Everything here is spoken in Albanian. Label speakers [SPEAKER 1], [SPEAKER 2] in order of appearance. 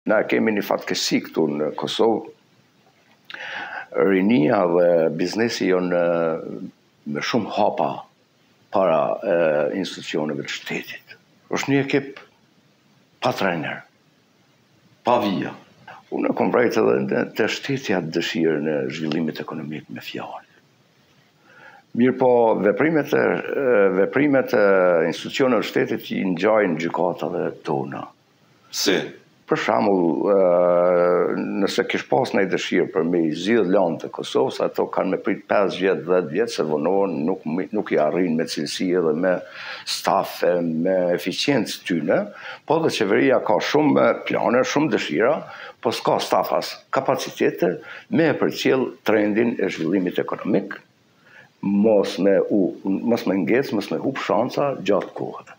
[SPEAKER 1] Na kemi një fatkeqësi këtu në Kosovë. Rinia dhe biznesi janë me shumë hapa para institucioneve të shtetit. Është një ekip pa trajner, pa vija. Unë kom vrejt edhe të shtetja dëshirën e zhvillimit ekonomik me fjalë. Mirë po, veprimet e institucioneve të shtetit i ngjajnë gjykatave tona.
[SPEAKER 2] Si?
[SPEAKER 1] Për shembull, nëse kish pas ndonjë dëshirë për me i zgjidh lanë të Kosovës, ato kanë me prit 5 vjet, 10 vjet, se vonohen nuk i arrin me cilësi edhe me stafe, me eficiencë tyne, po dhe qeveria ka shumë plane, shumë dëshira, po s'ka stafas kapacitete me e përcjell trendin e zhvillimit ekonomik, mos me ngec, mos me hup shanca gjatë kohët.